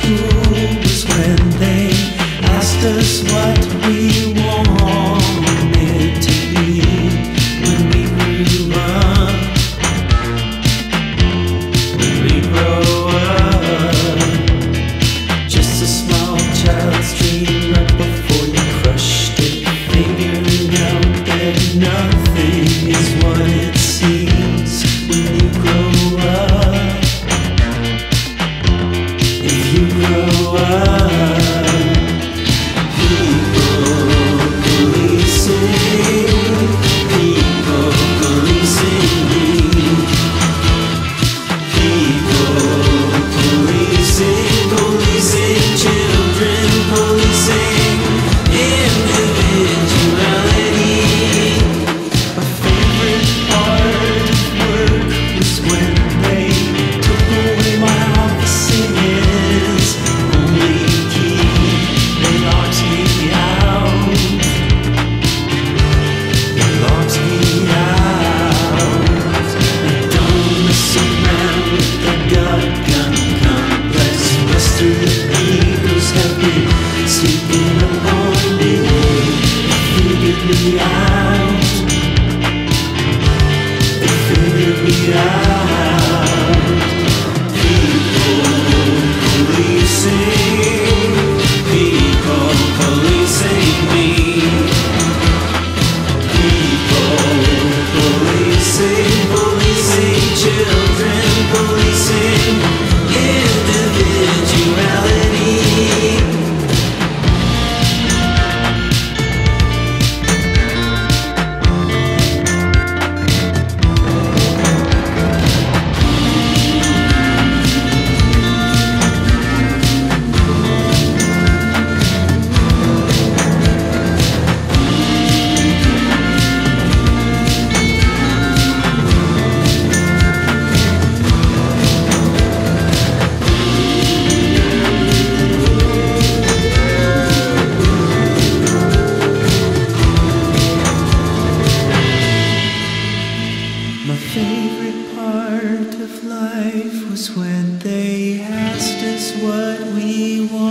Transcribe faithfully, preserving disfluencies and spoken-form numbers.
school was when they asked us what we wanted to be when we grew up. When we grow up, just a small child's dream right before you crushed it, figuring out that nothing is what it seems when you grow up. If you grow up, people policing, people policing me, people policing, policing children, policing individuality. My favorite part of work was when they took away my offices. Only key, they locked me out. They locked me out. They don't mess around with the gun complex. Rest of the Eagles have been sleeping upon me. They figured me out. They figured me out. People policing, people policing me. People policing, policing children, policing individuality. My favorite part of life was when they asked us what we wanted.